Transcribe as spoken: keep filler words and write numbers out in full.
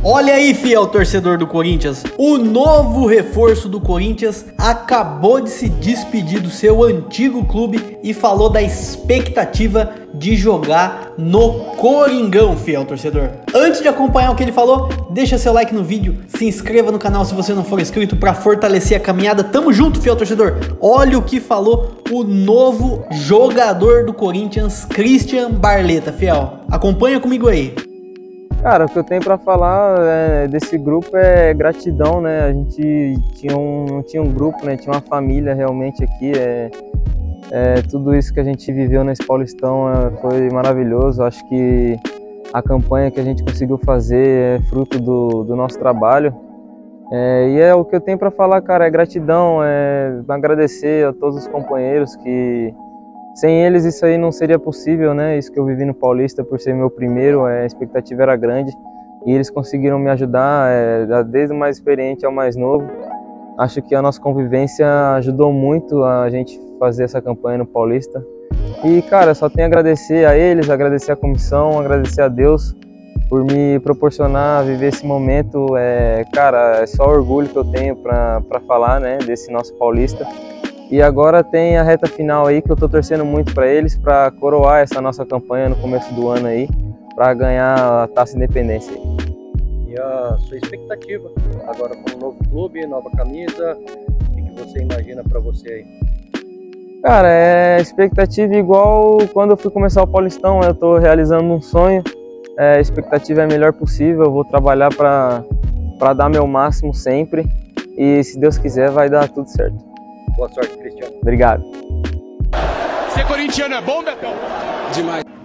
Olha aí, fiel torcedor do Corinthians, o novo reforço do Corinthians acabou de se despedir do seu antigo clube e falou da expectativa de jogar no Coringão, fiel torcedor. Antes de acompanhar o que ele falou, deixa seu like no vídeo, se inscreva no canal se você não for inscrito para fortalecer a caminhada. Tamo junto, fiel torcedor. Olha o que falou o novo jogador do Corinthians, Christian Barletta, fiel. Acompanha comigo aí. Cara, o que eu tenho para falar é, desse grupo é gratidão, né? A gente tinha um, não tinha um grupo, né? Tinha uma família realmente aqui. É, é, tudo isso que a gente viveu nesse Paulistão é, foi maravilhoso. Acho que a campanha que a gente conseguiu fazer é fruto do, do nosso trabalho. É, e é o que eu tenho para falar, cara, é gratidão, é agradecer a todos os companheiros que... Sem eles isso aí não seria possível, né? Isso que eu vivi no Paulista por ser meu primeiro, a expectativa era grande e eles conseguiram me ajudar, é, desde o mais experiente ao mais novo. Acho que a nossa convivência ajudou muito a gente fazer essa campanha no Paulista. E, cara, só tenho a agradecer a eles, agradecer a comissão, agradecer a Deus por me proporcionar viver esse momento. É, cara, é só orgulho que eu tenho para falar, né, desse nosso Paulista. E agora tem a reta final aí que eu tô torcendo muito para eles, para coroar essa nossa campanha no começo do ano aí, para ganhar a Taça Independência. E a sua expectativa agora com um novo clube, nova camisa, o que, que você imagina para você aí? Cara, é expectativa igual quando eu fui começar o Paulistão, eu tô realizando um sonho, é, a expectativa é a melhor possível, eu vou trabalhar para para dar meu máximo sempre e se Deus quiser vai dar tudo certo. Boa sorte, Cristiano. Obrigado. Ser corintiano é bom, Betão? Demais.